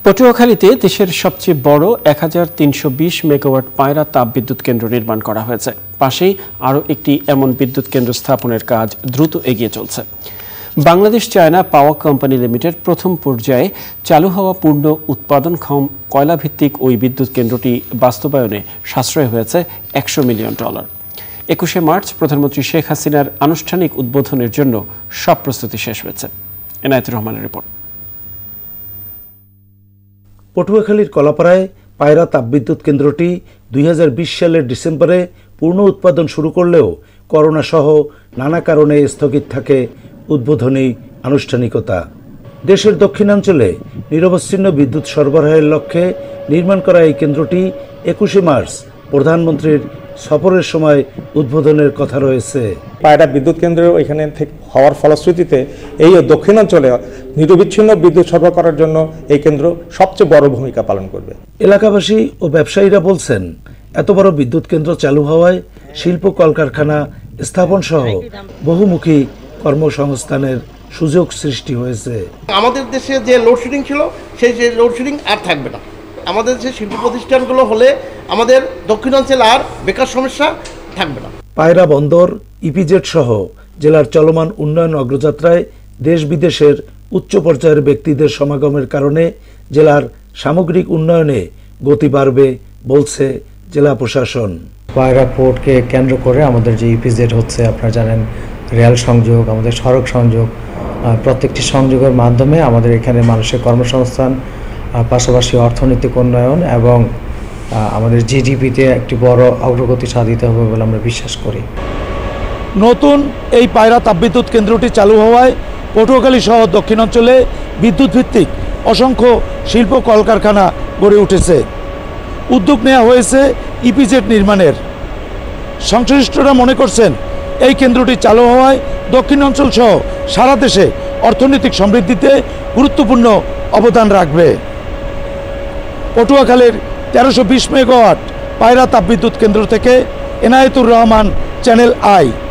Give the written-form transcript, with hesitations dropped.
পটুয়াখালীতে দেশের সবচেয়ে বড় ১৩২০ মেগাওয়াট পায়রা তাপবিদ্যুৎ কেন্দ্র নির্মাণ করা হয়েছে। পাশেই আরও একটি এমন বিদ্যুৎ কেন্দ্র স্থাপনের কাজ দ্রুত এগিয়ে চলছে। Bangladesh China power company limited প্রথম পর্যায়ে চালু হওয়া পূর্ণ উৎপাদনক্ষম কয়লাভিত্তিক ওই বিদ্যুৎ কেন্দ্রটি বাস্তবায়নে সাশ্রয় হয়েছে $100 মিলিয়ন। ২১শে মার্চ প্রধানমন্ত্রী শেখ হাসিনার আনুষ্ঠানিক উদ্বোধনের জন্য সব প্রস্তুতি শেষ হয়েছে। এনায়েতুর রহমানের রিপোর্ট। পটুয়াখালীর কলাপাড়ায় পায়রা তাপবিদ্যুৎ কেন্দ্রটি ২০২০ সালের ডিসেম্বরে পূর্ণ উৎপাদন শুরু করলেও করোনা সহ নানা কারণে স্থগিত থাকে উদ্বোধনী আনুষ্ঠানিকতা। দেশের দক্ষিণাঞ্চলে নিরবচ্ছিন্ন বিদ্যুৎ সরবরাহের লক্ষ্যে নির্মাণ করা এই কেন্দ্রটি ২১শে মার্চ প্রধানমন্ত্রীর সফরের সময় উদ্বোধনের কথা রয়েছে। পায়রা বিদ্যুৎ কেন্দ্র এখানে হওয়ার ফলশ্রুতিতে এই দক্ষিণাঞ্চলে নিরবিচ্ছিন্ন বিদ্যুৎ সরবরাহ করার জন্য এই কেন্দ্র সবচেয়ে বড় ভূমিকা পালন করবে। এলাকাবাসী ও ব্যবসায়ীরা বলছেন, এত বড় বিদ্যুৎ কেন্দ্র চালু হওয়ায় শিল্প কলকারখানা স্থাপন সহ বহুমুখী কর্মসংস্থানের সুযোগ সৃষ্টি হয়েছে। আমাদের দেশে যে লোডশেডিং ছিল সেই লোডশেডিং আর থাকবে না। আমাদের দেশে শিল্প প্রতিষ্ঠানগুলো হলে আমাদের দক্ষিণাঞ্চলে আর বেকার সমস্যা থাকবে না। পায়রা বন্দর, ইপিজেড সহ জেলার চলমান উন্নয়ন অগ্রযাত্রায় দেশ বিদেশের উচ্চ পর্যায়ের ব্যক্তিদের সমাগমের কারণে জেলার সামগ্রিক উন্নয়নে গতি বাড়বে বলছে জেলা প্রশাসন। পায়রা পোর্টকে কেন্দ্র করে আমাদের যে ইপিজেড হচ্ছে, আপনারা জানেন, রেল সংযোগ, আমাদের সড়ক সংযোগ, প্রত্যেকটি সংযোগের মাধ্যমে আমাদের এখানে মানুষের কর্মসংস্থান, পাশাপাশি অর্থনৈতিক উন্নয়ন এবং আমাদের জিডিপিতে একটি বড় অগ্রগতি সাধিত হবে বলে আমরা বিশ্বাস করি। নতুন এই পায়রা তাপবিদ্যুৎ কেন্দ্রটি চালু হওয়ায় পটুয়াখালী সহ দক্ষিণাঞ্চলে বিদ্যুৎ ভিত্তিক অসংখ্য শিল্প কলকারখানা গড়ে উঠেছে। উদ্যোগ নেওয়া হয়েছে ইপিজেড নির্মাণের। সংশ্লিষ্টরা মনে করছেন, এই কেন্দ্রটি চালু হওয়ায় দক্ষিণাঞ্চল সহ সারা দেশে অর্থনৈতিক সমৃদ্ধিতে গুরুত্বপূর্ণ অবদান রাখবে। পটুয়াখালীর ১৩২০ মেগাওয়াট পায়রা তাপবিদ্যুৎ কেন্দ্র থেকে এনায়েতুর রহমান, চ্যানেল আই।